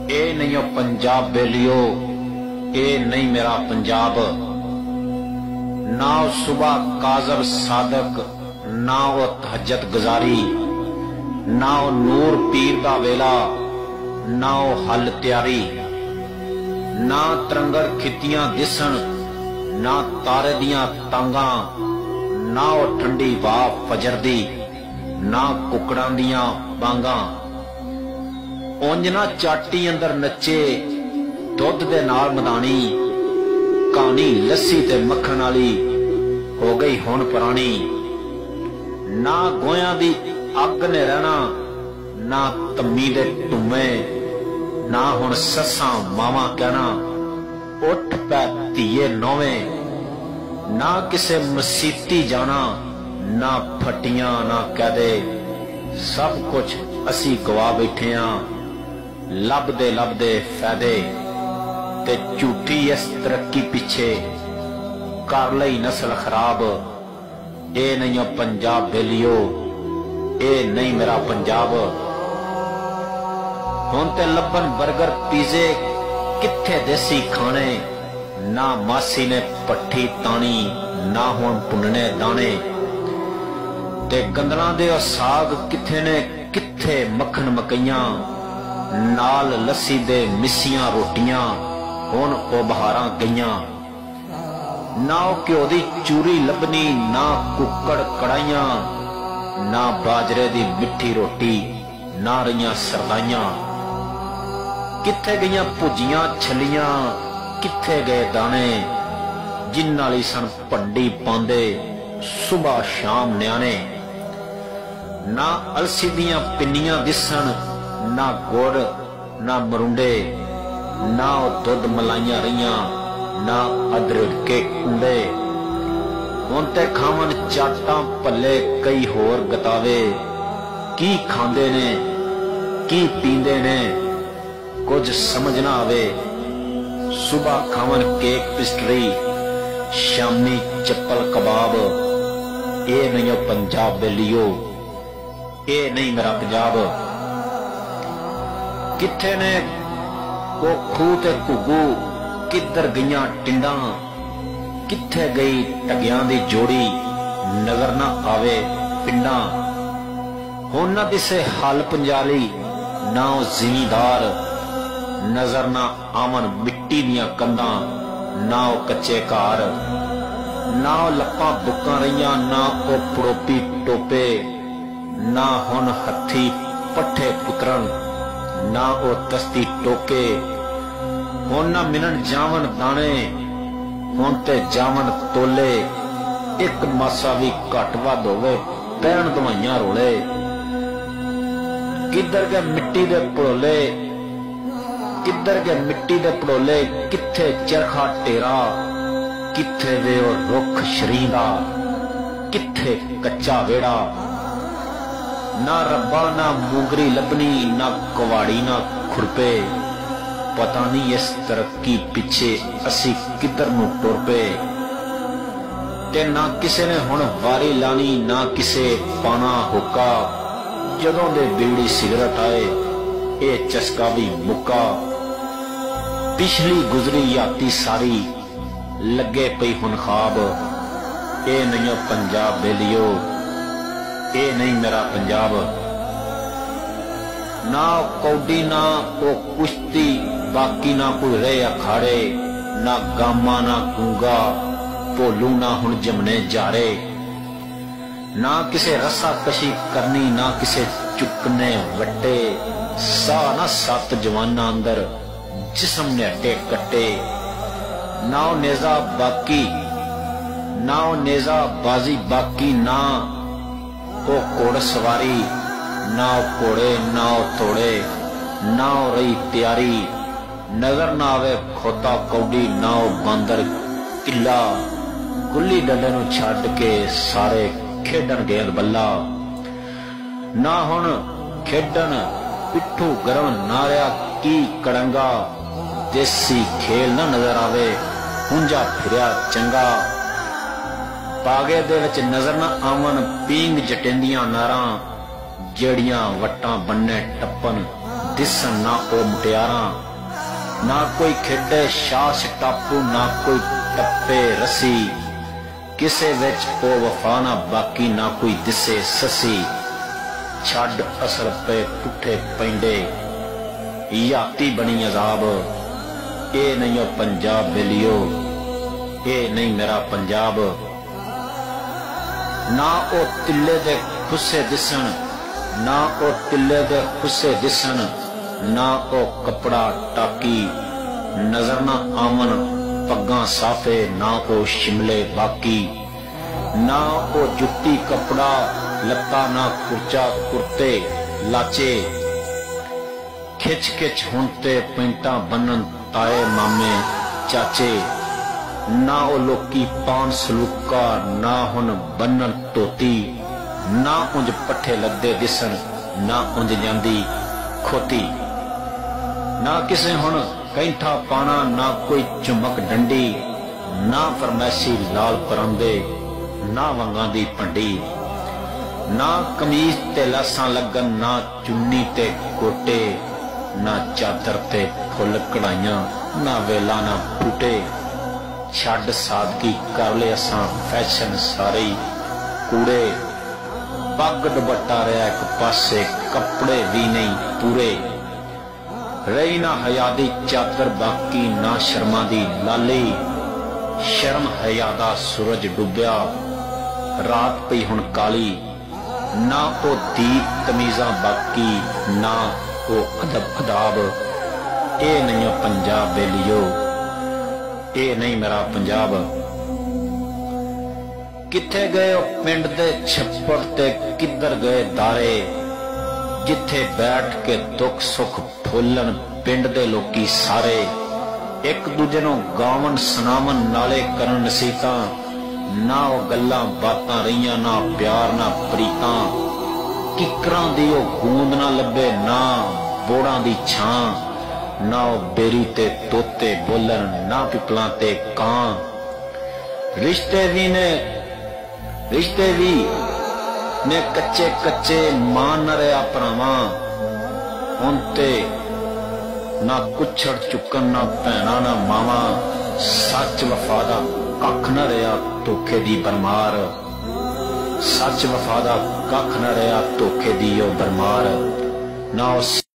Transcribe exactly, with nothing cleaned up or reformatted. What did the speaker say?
اے نہیں پنجاب بیلیو، اے نہیں میرا پنجاب، نہ صبح کاذب صادق، نہ وہ تہجد گزاری، نہ وہ نور پیر دا ویلا، نہ وہ حل تیاری، نہ ترنگر کھتیاں دسن، نہ تارے دیاں تانگاں، نہ وہ ٹھنڈی واہ فجر دی، نہ ککڑاں دیاں بانگاں، اونج نہ چاٹی اندر نچے دودھ دے نال مدانی، کہانی لسی تے مکھن والی ہو گئی ہن پرانی، نہ گویاں دی اگ نے رہنا، نہ تمی دے ٹمے، نہ ہن سساں ماواں کہنا اٹھ پے تیے نویں، نہ کسے مسیتی جانا، نہ پھٹیاں نہ کہدے، سب کچھ اسی گوا بیٹھے ہاں لب دے لب دے فائدے، تے جھوٹی اس ترقی پیچھے کر لئی نسل خراب، اے نہیں پنجاب بیلیو، اے نہیں میرا پنجاب، ہن تے لبن برگر پیزے کتھے دیسی کھانے، نہ ماسی نے پٹھی تانی، نہ ہن پننے دانے، تے گندلاں دے ساگ کتھے نے کتھے مکھن مکئیاں، نال لسی دے مسیاں روٹیاں ہن او بہاراں گئیاں، نہ او کیو دی چوری لبنی، نہ ککڑ کڑائیاں، نہ باجرے دی مٹھی روٹی، نہ رہیاں سردائیاں، کتھے گئیاں پجیاں چھلیاں، کتھے گئے دانے جن نالی سن پنڈی پاندے صبح شام نیانے، نہ السی دیاں پنیاں دسن، نہ گڑ نہ مرونڈے، نہ دودھ ملائیاں رہیاں، نہ ادرک کے کنڈے، ہن تے کھاون چاٹاں پلے کئی ہور گتاوے، کی کھاندے نے کی پیندے نے کچھ سمجھ نہ آوے، صبح کھاون کیک پسٹری، شامی چپل کباب، اے نہیں پنجاب بیلیو، اے نہیں میرا پنجاب، کتھے نے وہ کھوہ تے گھگو، کدھر گئیاں ٹنڈاں، کتھے گئی ٹگیاں دی جوڑی، نظر نہ آوے پنڈاں، ہن نہ دسے حل پنجالی، نہ او زمیندار، نظر نہ آمن مٹی دیاں کنداں، نہ او کچے کار، نہ او لپاں بکاں رہیاں، نہ او پڑوپی ٹوپے، نہ ہن ہتھی پٹھے پترن، نہ او تستی ٹوکے، ہن نہ منن جاون دانے، ہن تے جاون تولے، ایک ماسا بھی گھٹ ود ہوئے پین دوائیاں رولے، کدھر گئے مٹی دے پڑولے، کدھر گئے مٹی دے پڑولے، کتھے چرخا ٹیرا، کتھے وے او رکھ شریندا، کتھے کچا ویڑا، نہ ربا نہ مونگری لبنی، نہ کواڑی نہ کھرپے، پتہ نہیں اس ترقی پیچھے اسی کدھر نو ٹر پے، تے نہ کسے نے ہن واری لانی، نہ کسے پانا حکا، جدوں دے بیڑی سگرٹ آئے اے چسکا بھی مکا، پچھلی گزری یاتی ساری لگے پئی ہن خواب، اے نہیں پنجاب بیلیو، اے نہیں میرا پنجاب، نہ کوڈی نہ او کشتی، باقی نہ کوئی رے اکھاڑے، نہ گاما نہ گونگا، پولو نہ ہن جمنے جارے، نہ کسے رسا کشی کرنی، نہ کسے چکنے وٹے، سا نہ سات جوانا اندر جسم نے اٹے کٹے، نہ او نیزہ باقی، نہ او نیزہ بازی باقی، نہ او کوڑ سواری، نہ او کوڑے نہ او توڑے، نہ او رہی تیاری، نظر نہ آوے کھوتا کوڈی، نہ او باندر کلا، گلی ڈنڈے نو چھڈ کے سارے کھیڈن گیند بلا، نہ ہن کھیڈن پٹھو گرم نہ رہا کی کڑنگا، دیسی کھیل نہ نظر آوے ہنجا پھریا چنگا، پاگے دے وچ نظر نہ آون پینگ جٹیندیاں ناراں، جیڑیاں وٹاں بننے ٹپن दिसन ना ओ मुटियारां, ना कोई खेडे शाश टापू, ना कोई टप्पे रसी, किसे विच ओ वफा ना बाकी, ना कोई दिसे ससी। छड़ असर पे पुठे पैंडे, याती बनी अजाब, ए नहीं ओ पंजाब बेलियो, ए नहीं मेरा पंजाब। ना ओ तिले दे खुसे दिसन, ना ओ तिले दे खुसे दिसन, ना ओ कपड़ा टाकी, नजर ना आवन पग्गां साफे, ना ओ शिमले बाकी। ना ओ जुत्ती कपड़ा लत्ता, ना कुर्चा कुर्ते लाचे, खिच खिच हुण ते पैंटां बन्नन ताए मामे चाचे। ना ओ लोकी पान सलूका, ना हुण बन्नन धोती, ना उंज पट्ठे लद्दे दिसन, ना उंज जांदी खोती। ना किसे हुण कैंठा पाना, ना कोई चुमक डंडी, ना फरमैशी लाल परांदे, ना वंगां दी भंडी। ना कमीज ते लासां लगन, ना चुन्नी ते कोटे, ना चादर ते फुल कढ़ाइयां, ना वेला ना बूटे। छड़ सादगी कर ले असां फैशन सारे कूड़े, पग दुपट्टा रहा एक पासे, कपड़े भी नहीं पूरे। रही ना हया दी चादर बाकी, ना शर्मा दी लाली, शर्म हया दा सूरज डुब्या, रात पई हुण काली। ना ओ दीप तमीज़ां बाकी, ना ओ अदब अदाब, ए नहीं ओ पंजाब बेलियो, ए नहीं मेरा पंजाब। किथे गए ओ पिंड दे छप्पड़ ते, किधर गए दारे, जिथे बैठ के दुख सुख फुलन पिंड दे लोकी सारे। एक दूजे नूं गावन सुनावन नाले करन नसीहतां, ना ओ गल्लां बातां रहियां, ना प्यार ना प्रीतां। किकरां दी ओ गूंद ना लभे, ना बोड़ां दी छां, ना ओ बेरी ते तोते बोलन, ना पिपलां ते कां। रिश्ते भी ने रिश्ते भी ने कच्चे कच्चे, मान न रहा भरावां हुण ते, ना कुछड़ चुकन ना भैणां ना मावां। सच वफा दा कख न रहा धोखे दी बरमार, सच वफा दा कख न रहा धोखे दी ओ बरमार। ना